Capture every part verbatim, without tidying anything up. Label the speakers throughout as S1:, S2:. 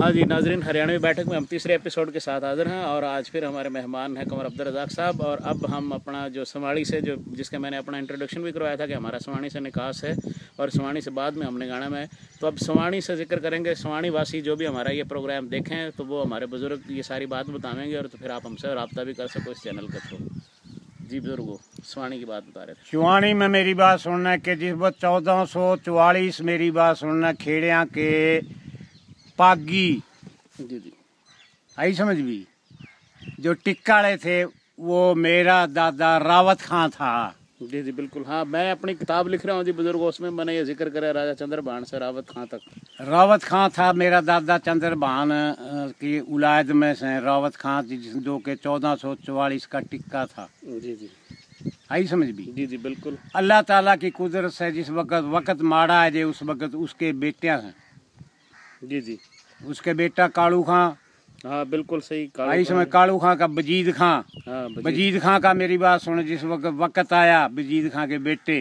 S1: हाँ जी नाजरीन, हरियाणवी बैठक में हम तीसरे एपिसोड के साथ हाजिर हैं और आज फिर हमारे मेहमान हैं कमर अब्दुल रज़ाक साहब। और अब हम अपना जो सवाणी से जो जिसका मैंने अपना इंट्रोडक्शन भी करवाया था कि हमारा सवाणी से निकास है और सवाणी से बाद में हमने गाना में, तो अब सवाणी से जिक्र करेंगे। सवाणी वासी जो भी हमारा ये प्रोग्राम देखें तो वो हमारे बुज़ुर्ग ये सारी बात बताएंगे और तो फिर आप हमसे रब्ता भी कर सको इस चैनल के थ्रू। जी बुजुर्गो, सवाणी की बात बता रहे थे।
S2: सवाणी में मेरी बात सुनना कि जिस वक्त चौदह सौ चौवालीस मेरी बात सुनना खेड़िया के पागी
S1: जी जी
S2: आई समझ भी जो टिक्काड़े थे वो मेरा दादा रावत खां था।
S1: जी जी बिल्कुल। हाँ, मैं अपनी किताब लिख रहा हूँ जी बुजुर्गों, उसमें मैंने ये जिक्र करा राजा चंद्रभान से रावत खां तक।
S2: रावत खां था मेरा दादा चंद्रभान की औलाद में से रावत खां जो के चौदह सौ चौवालीस का टिक्का था।
S1: जी जी
S2: आई समझ भी।
S1: जी जी बिल्कुल।
S2: अल्लाह ताला की कुदरत से जिस वक्त वक्त माड़ा है जे उस वक्त उसके बेटियां हैं।
S1: जी जी
S2: उसके बेटा कालू खां।
S1: हाँ बिल्कुल सही।
S2: आई समय कालू खां का बजीद खां।
S1: हाँ
S2: बजीद खां का मेरी बात सुन, जिस वक्त वक्त आया बजीद खां के बेटे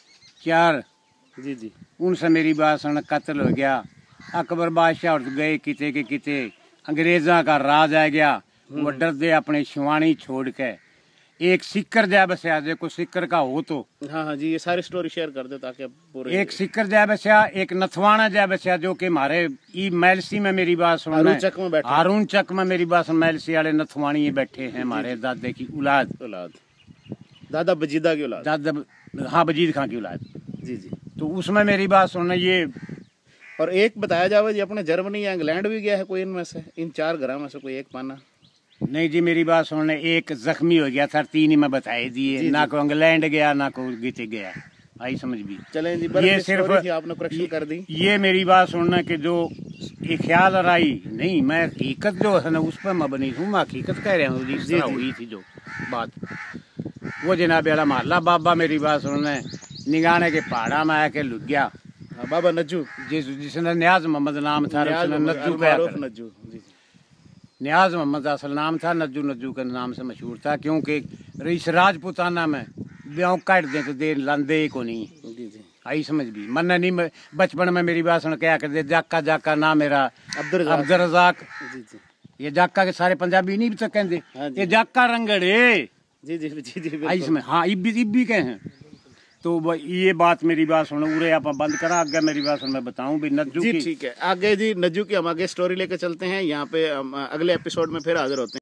S2: चार
S1: जी जी
S2: उनसे मेरी बात सुन कत्ल हो गया। अकबर बादशाह उठ गए किते के किते, अंग्रेजा का राज आ गया। वो डर दे अपने शिवानी छोड़ के एक सिक्कर जा बसा, देखो सिक्कर का हो तो।
S1: हाँ हाँ जी, ये सारी स्टोरी शेयर कर दो ताकि पूरे।
S2: एक सिक्कर जा बसा, एक नथवाना जा बसा जो कि हमारे ई मैलसी में मेरी बात सुन
S1: हारून चक में बैठे।
S2: हारून चक में मेरी बात सुन मैलसी वाले नथवानी बैठे हैं हमारे दादे की औलाद
S1: औलाद दादा बजीदा की औलाद।
S2: दादा हाँ बजीद खां की औलाद।
S1: जी जी।
S2: तो उसमें मेरी बात सुन ये।
S1: और एक बताया जावे जी अपने जर्मनी या इंग्लैंड भी गया है कोई इनमें से, इन चार घरों में से कोई एक पाना?
S2: नहीं जी मेरी बात सुनने, एक जख्मी हो गया था, तीन ही मैं बताए दिए, ना को इंग्लैंड गया ना को गीते गया। आई समझ भी।
S1: चलें जी,
S2: ये सिर्फ
S1: आपने करेक्शन कर दी।
S2: ये मेरी बात सुनना कि जो ये ख्याल आई नहीं, मैं हकीकत जो है ना उस पर मैं बनी हूँ, मैं हकीकत कह रहा हूँ जिस तरह हुई थी जो बात। वो जनाब वाला मोहल्ला बाबा मेरी बात सुनने निगाने के पहाड़ा में आके लुक गया।
S1: बाबा नज्जू
S2: जिस जिसने न्याज मोहम्मद नाम था, नज्जू का
S1: नज्जू
S2: न्याज मोहम्मद असल नाम था, नज्जू नज्जू के नाम से मशहूर था क्योंकि इस राजपुताना में ब्याह काट दे तो देर लांदे को नहीं।
S1: जी जी।
S2: आई समझ भी। मन नहीं बचपन में मेरी बात सुन क्या कर दे जाका जाका ना मेरा
S1: अब्दुल
S2: रज़ाक।
S1: जी जी।
S2: ये जाका के सारे पंजाबी नहीं भी तो कहते ये जाका रंगड़े।
S1: जी जी जी जी।
S2: आई समझ। हाँ इब्बी इब्बी कहे हैं। तो ये बात मेरी बात सुनो उरे आप बंद करा, आगे मेरी बात सुन मैं बताऊं भी नज्जू की।
S1: ठीक है, आगे जी नज्जू की हम आगे स्टोरी लेकर चलते हैं। यहाँ पे अगले एपिसोड में फिर हाजिर होते हैं।